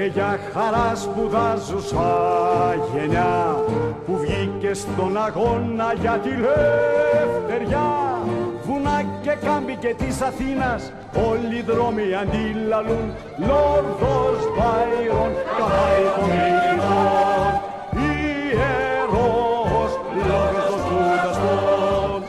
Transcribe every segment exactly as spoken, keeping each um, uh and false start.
για χαρά σπουδάζουσα γενιά που βγήκε στον αγώνα για τη ελευθεριά. Βουνά και κάμπη και της Αθήνας όλοι οι δρόμοι αντίλαλουν Λόρδος Μπάιρον, καβάει των ηγητών, ιερός λόγος των σπουδαστών.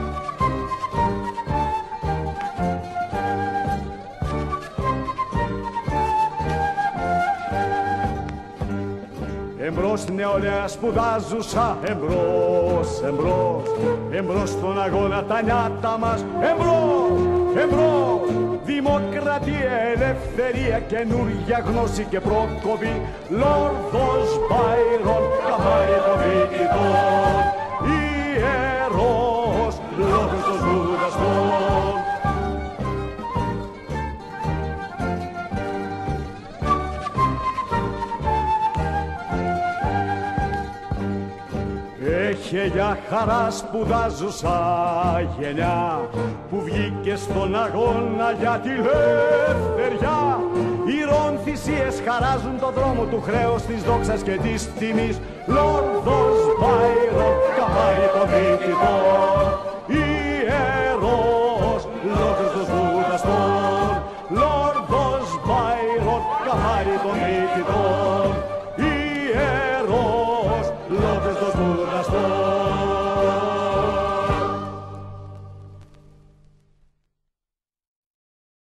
Εμπρός νεολαία σπουδάζουσα, εμπρός, εμπρός, εμπρός στον αγώνα τα νιάτα μας, εμπρός, εμπρός, δημοκρατία, ελευθερία, καινούργια γνώση και πρόκοπη, Λόρδος Μπάιρον, καβάει των ηγητών, ιερός λόγος των σπουδαστών. Έχε για χαρά σπουδάζουσα γενιά που βγήκε στον αγώνα για τη ελευθεριά. Ηρών θυσίες χαράζουν τον δρόμο του χρέους, της δόξας και της τιμής, Λόρδος Μπάιρον, καβάει των ηγητών.